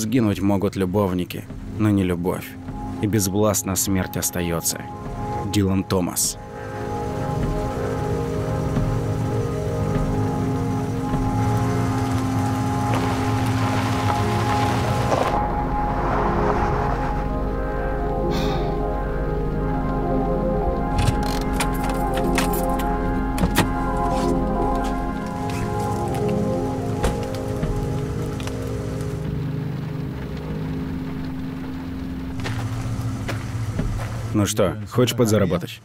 Сгинуть могут любовники, но не любовь. И безвластна смерть остается. Дилан Томас. Ну что, хочешь подзаработать?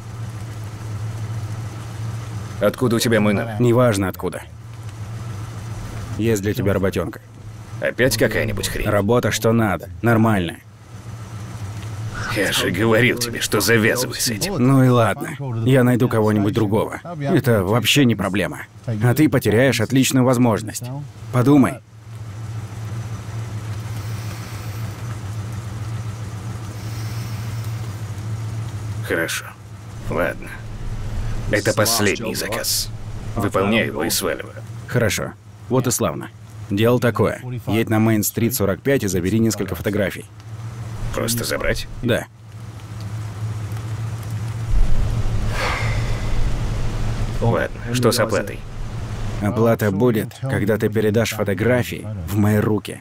Откуда у тебя мой номер? Неважно откуда. Есть для тебя работенка. Опять какая-нибудь хрень? Работа что надо, нормальная. Я же говорил тебе, что завязывай с этим. Ну и ладно, я найду кого-нибудь другого. Это вообще не проблема. А ты потеряешь отличную возможность. Подумай. Хорошо. Ладно. Это последний заказ. Выполняю его и сваливаю. Хорошо. Вот и славно. Дело такое. Едь на Мейн-стрит 45 и забери несколько фотографий. Просто забрать? Да. Ладно, что с оплатой? Оплата будет, когда ты передашь фотографии в мои руки.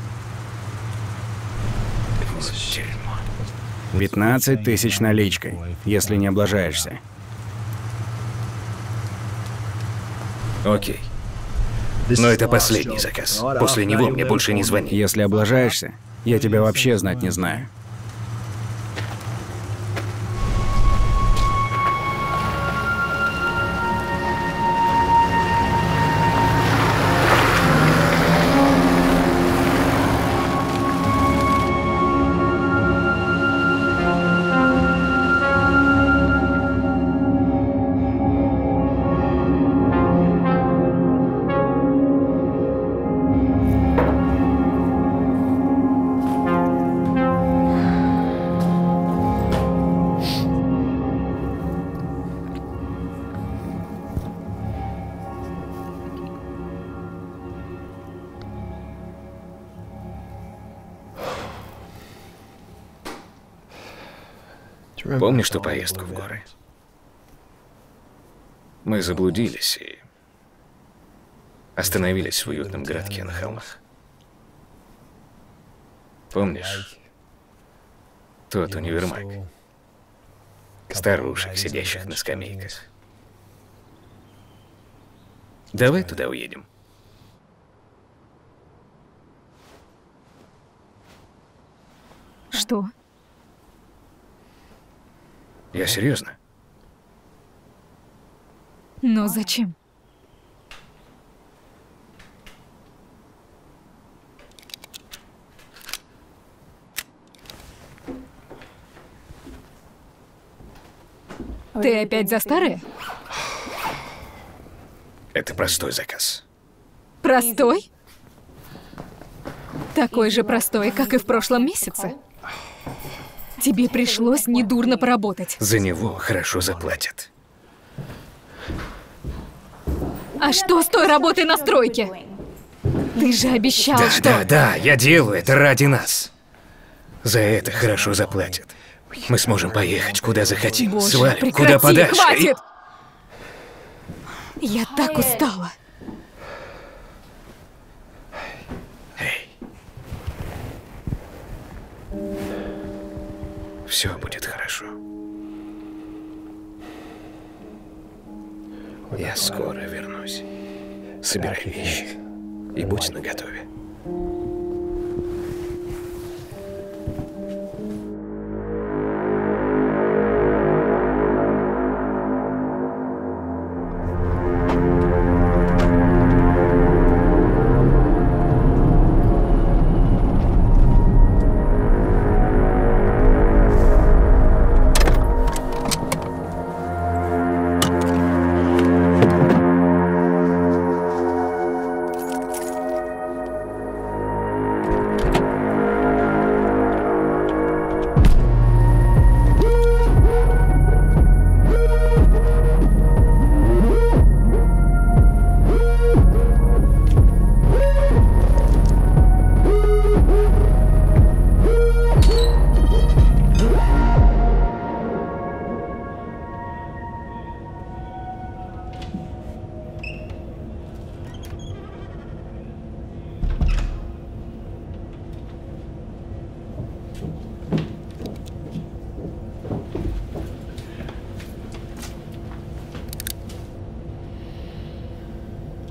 Дерьмо. 15 тысяч наличкой, если не облажаешься. Окей. Но это последний заказ. После него мне больше не звони. Если облажаешься, я тебя вообще знать не знаю. Помнишь ту поездку в горы? Мы заблудились и остановились в уютном городке на холмах. Помнишь? Тот универмаг. Старушек, сидящих на скамейках. Давай туда уедем. Что? Я серьезно. Но зачем? Ты опять за старое? Это простой заказ. Простой? Такой же простой, как и в прошлом месяце. Тебе пришлось недурно поработать. За него хорошо заплатят. А что с той работой на стройке? Ты же обещал, что... Да, я делаю это ради нас. За это хорошо заплатят. Мы сможем поехать куда захотим. Боже, Свалим прекрати, куда подальше. хватит! Я так устала. Эй. Все будет хорошо. Я скоро вернусь. Собирай вещи и будь наготове.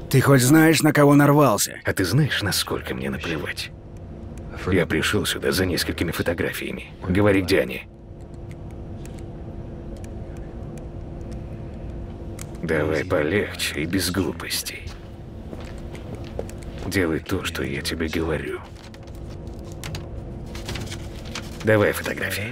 Ты хоть знаешь, на кого нарвался? А ты знаешь, насколько мне наплевать? Я пришел сюда за несколькими фотографиями. Говори, где они. Давай полегче и без глупостей. Делай то, что я тебе говорю. Давай фотографии.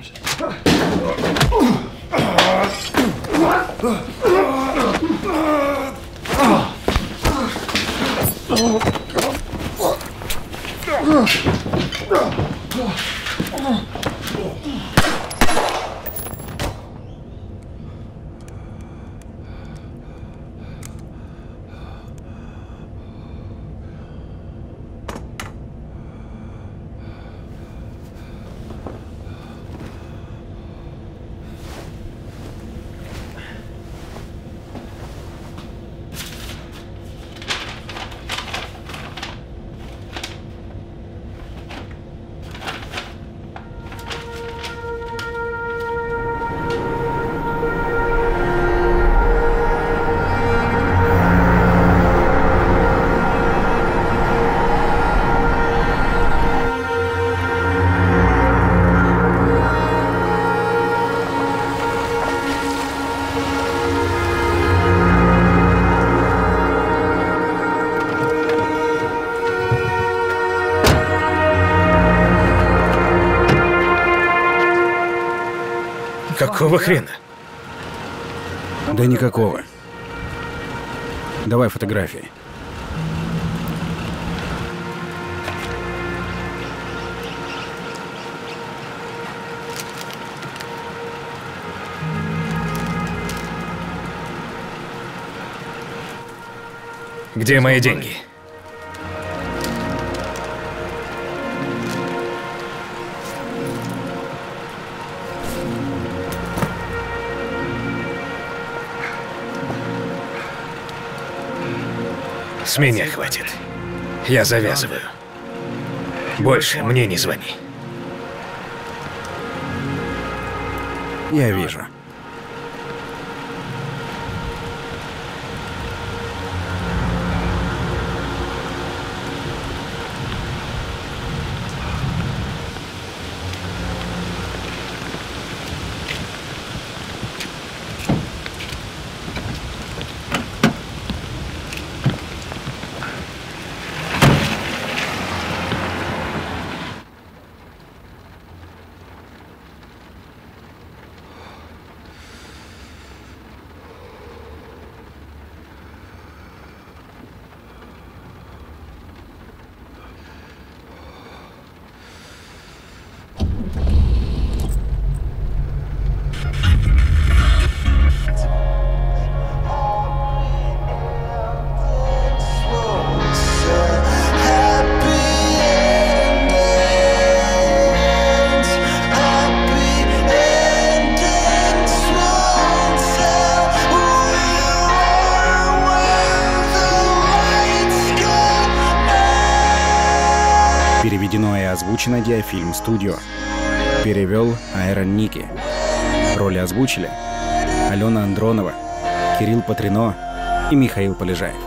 Какого хрена? Да никакого. Давай фотографии. Где мои деньги? С меня хватит. Я завязываю. Больше мне не звони. Я вижу. Переведено и озвучено Диафильм Студио. Перевел Айрон Ники. Роли озвучили Алена Андронова, Кирилл Патрино и Михаил Полежаев.